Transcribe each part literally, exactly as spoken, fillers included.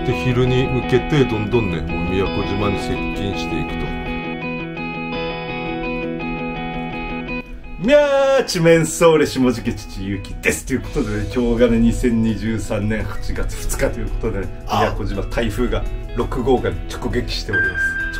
で昼に向けてどんどんねもう宮古島に接近していくと。 みゃーちめんそーれ下関父ゆきですということでね、今日がねにせんにじゅうさんねんはちがつふつかということで、ね、宮古島台風がろくごうが直撃しております。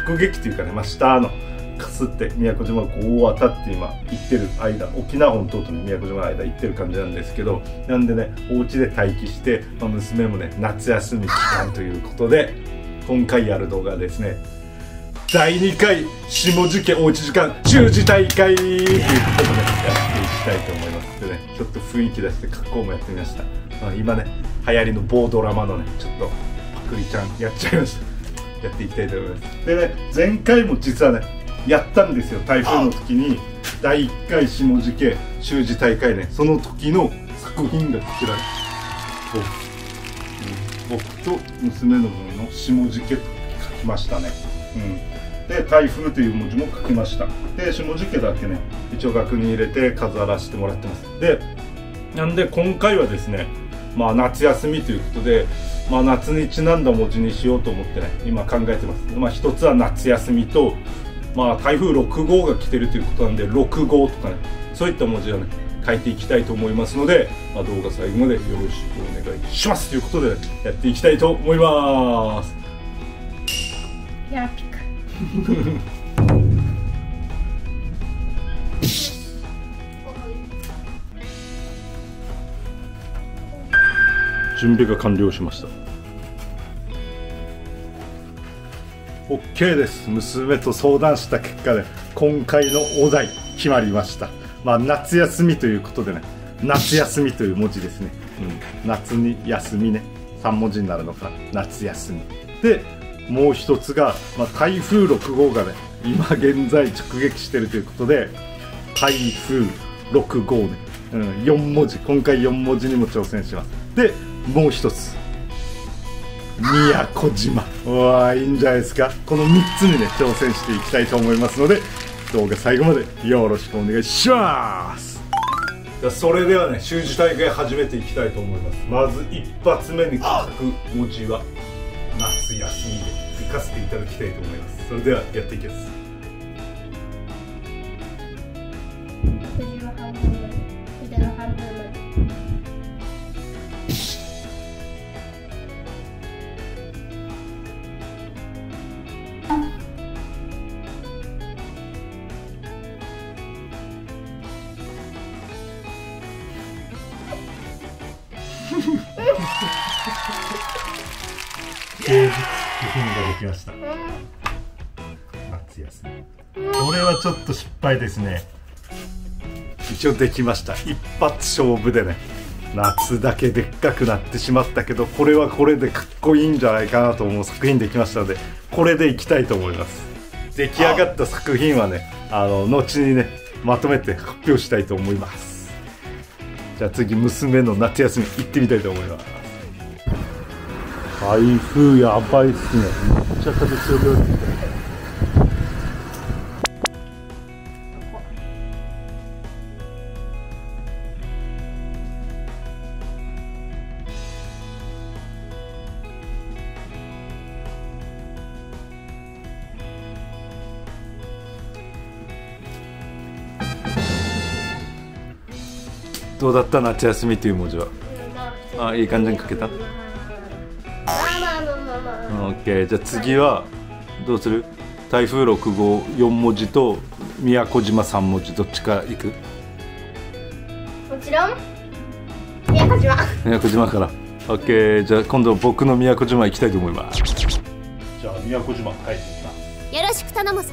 直撃というかね、まあ、下のかすって宮古島をこう渡って今行ってる間、沖縄本島と宮古島の間行ってる感じなんですけど、なんでねお家で待機して、まあ、娘もね夏休み期間ということで、今回やる動画はですね、だいにかい下関おうち時間習字大会ということで、ね、やっていきたいと思います。でね、ちょっと雰囲気出して格好もやってみました。まあ、今ね流行りの某ドラマのねちょっとパクリちゃんやっちゃいました。やっていきたいと思います。でね、前回も実はねやったんですよ。台風の時にだいいっかい下関習字大会ね、その時の作品がこちら、僕と娘の分の下関と書きましたね。うんで台風という文字も書きました。で下関だけね一応額に入れて飾らせてもらってます。でなんで今回はですね、まあ夏休みということで、まあ、夏にちなんだ文字にしようと思ってね今考えてます。まあ一つは夏休みと、まあ台風ろくごうが来てるということなんでろくごうとかね、そういった文字をね書いていきたいと思いますので、まあ、動画最後までよろしくお願いしますということで、ね、やっていきたいと思います。 いやピク準備が完了しました。 OK です。娘と相談した結果で今回のお題決まりました。まあ夏休みということでね、夏休みという文字ですね、うん、夏に休みね、さんもじになるのかな、夏休みで、もう一つが、まあ、台風ろくごうがね今現在直撃しているということで、台風ろくごうね、うん、よんもじ、今回よんもじにも挑戦します。でもう一つ宮古島、うわーいいんじゃないですか。このみっつにね挑戦していきたいと思いますので、動画最後までよろしくお願いします。それではね習字大会始めていきたいと思います。まず一発目に書く文字は夏休みで行かせていただきたいと思います。それではやっていきます。 筆の半分まで、筆の半分まで。 芸術品ができました。夏休み。これはちょっと失敗ですね。一応できました。一発勝負でね、夏だけでっかくなってしまったけど、これはこれでかっこいいんじゃないかなと思う作品できましたので、これでいきたいと思います。出来上がった作品はね、あの後にねまとめて発表したいと思います。じゃあ次、娘の夏休み行ってみたいと思います。台風やばいっすね。めっちゃ風強くなってきた。どうだった、夏休みという文字は。あ、いい感じに書けた。オッケー。じゃあ次はどうする？台風ろくごうよんもじと宮古島さんもじ、どっちから行く？ もちろん宮古島。 宮古島から。オッケー。じゃあ今度僕の宮古島行きたいと思います。じゃあ宮古島帰ってきます。 よろしく頼むぞ。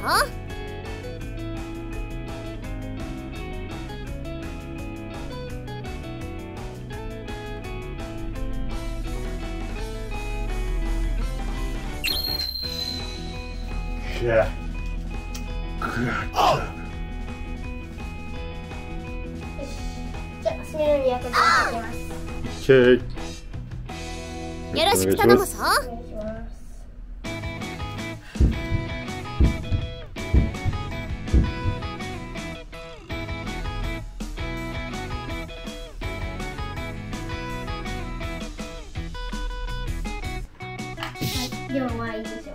いや、 じゃあ締めの宮古島行きます。 オッケー。 よろしく頼むぞ。 お願いします。 弱いでしょ。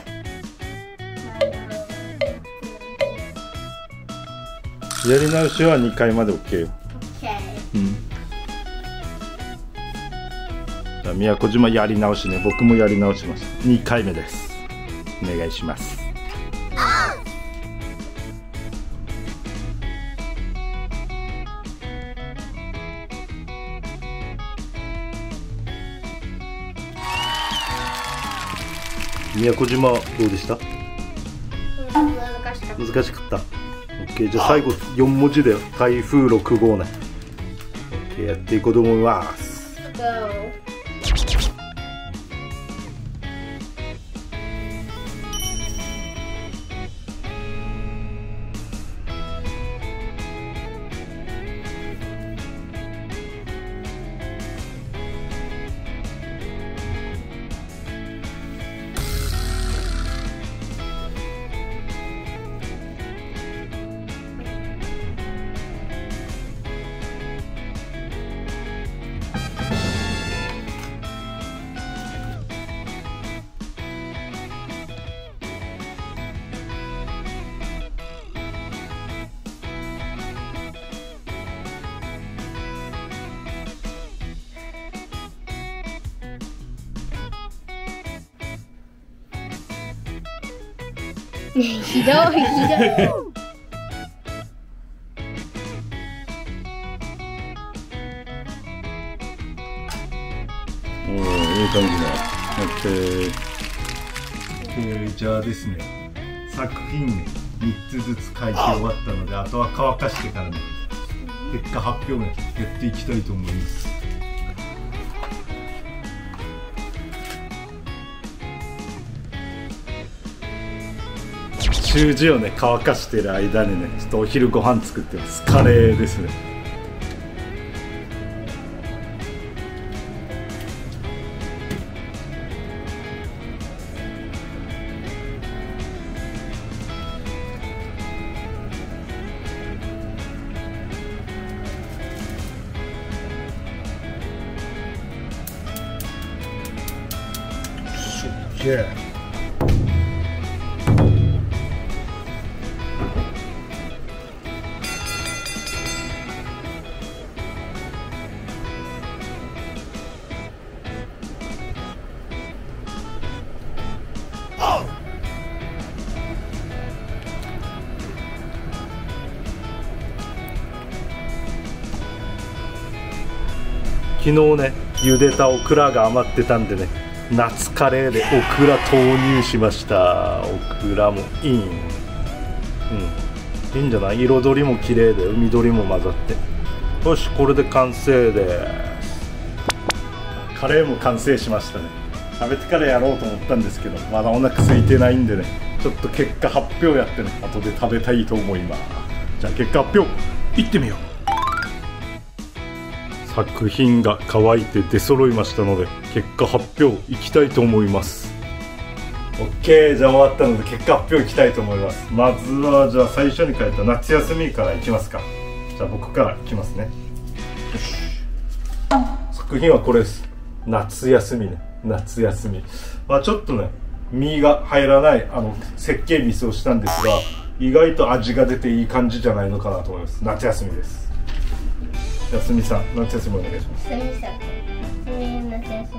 やり直しはにかいまで OK よ。 オッケー。 うん。じゃあ宮古島やり直しね。僕もやり直します。にかいめです。お願いします。宮古島どうでした？ 難しかった。 難しかった。OK、じゃあ最後よんもじだよ。台風ろくごうね。OK、やっていこうと思います。 Go。ひどいひどい。 おー、いい感じだ。OK。えー、じゃあですね、作品ね、みっつずつ書いて終わったので、あとは乾かしてからね、結果発表ね、やっていきたいと思います。習字をね乾かしてる間にね、ちょっとお昼ご飯作ってます。カレーですね。すっげえ。昨日ね、茹でたオクラが余ってたんでね、夏カレーでオクラ投入しました。オクラもいい、うん、いいんじゃない？彩りも綺麗で海緑も混ざって。よし、これで完成です。カレーも完成しましたね。食べてからやろうと思ったんですけど、まだお腹空いてないんでね、ちょっと結果発表やってね、後で食べたいと思います。じゃあ結果発表いってみよう。作品が乾いて出揃いましたので、結果発表いきたいと思います。 OK、 じゃあ終わったので結果発表いきたいと思います。まずはじゃあ最初に書いた夏休みからいきますか。じゃあ僕からいきますね。よし、作品はこれです。夏休みね。夏休み、まあちょっとね身が入らないあの設計ミスをしたんですが、意外と味が出ていい感じじゃないのかなと思います。夏休みです。やすみさん、夏休みお願いします。 すみさん、夏休みはこれです。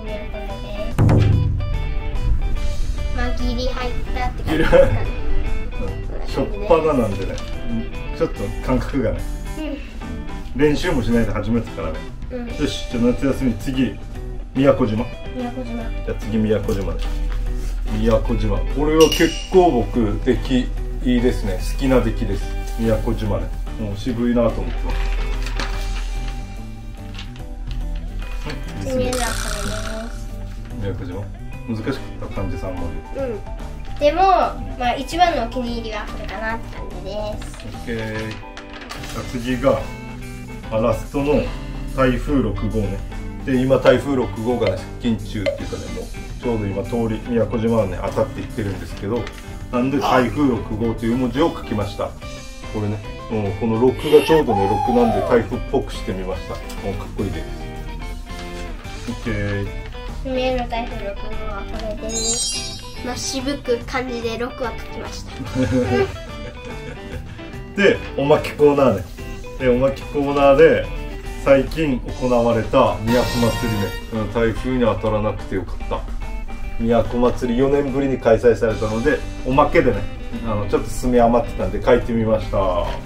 まあギリ入ったって感じですかね。 しょっぱななんでね、ちょっと感覚がね、うん、練習もしないで始めてからね、うん、よし、じゃあ夏休み次宮古島。 宮古島。 じゃあ次宮古島です。宮古島、これは結構僕出来いいですね。好きな出来です。宮古島ね、もう渋いなと思ってます。宮古島難しかった感じさんまで。 うん。でも、まあ一番のお気に入りはこれかなって感じです。 OK。じゃあ次がラストの台風ろくごうね。で今台風ろくごうが、ね、接近中っていうかね、もうちょうど今通り宮古島はね当たっていってるんですけど、なんで台風ろくごうという文字を書きました。これね、もうこのろくがちょうどねろくなんで台風っぽくしてみました。もうかっこいいです。OK。 すみえの台風ろくごうはこれです。 まあ、渋く感じでろくは書きました。 でおまけコーナーね。でおまけコーナーで最近行われた都祭りね、台風に当たらなくてよかった。都祭りよねんぶりに開催されたので、おまけでね、あのちょっと墨余ってたんで書いてみました。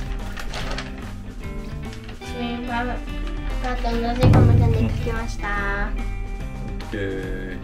墨はあとなぜかまたね書きました。 オッケー。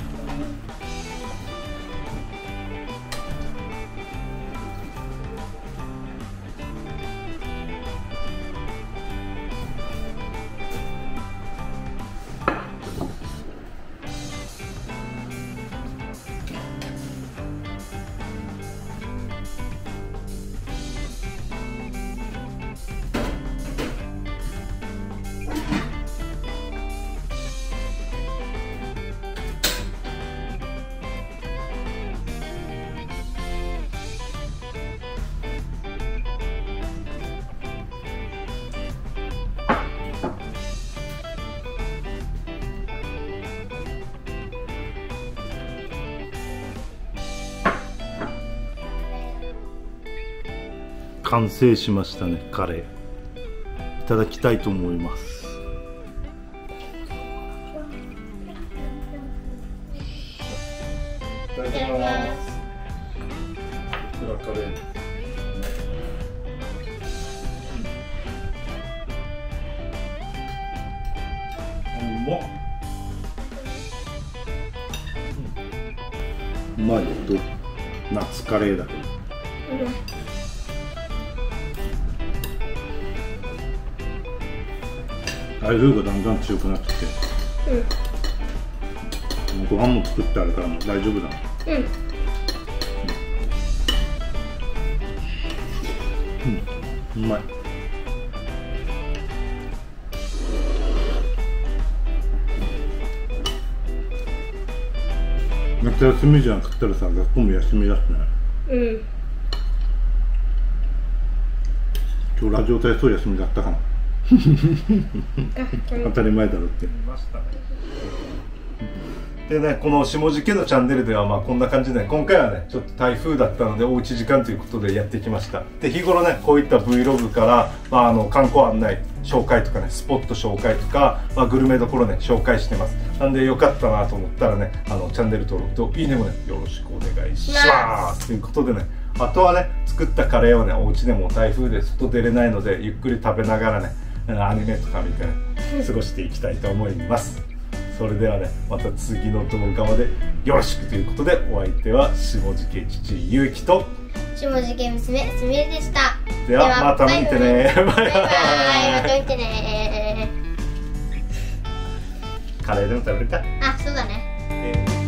完成しましたね、カレー。いただきたいと思います。いただきます。カレー。うまっ。うまいよ、どう？夏カレーだけど。台風がだんだん強くなってきて、うん、ご飯も作ってあるからもう大丈夫だな。うん、うん、うまい。夏休みじゃなかったらさ、学校も休みだしね。うん。今日ラジオ体操休みだったかな。当たり前だろって。でね、この下地家のチャンネルではまあこんな感じで、ね、今回はねちょっと台風だったのでおうち時間ということでやってきました。で日頃ねこういった Vlog から、まあ、あの観光案内紹介とかねスポット紹介とか、まあ、グルメどころね紹介してます。なんでよかったなと思ったらねあのチャンネル登録といいねもねよろしくお願いしますということでね、あとはね作ったカレーをねお家でも台風で外出れないのでゆっくり食べながらねアニメとか見てね過ごしていきたいと思います。それではねまた次の動画までよろしくということで、お相手は下地家父ゆうきと下地家娘すみれでした。 ではまた見てね。バイバイ。 バイバイ。また見てね。 カレーでも食べるか。 あ、そうだね。 えー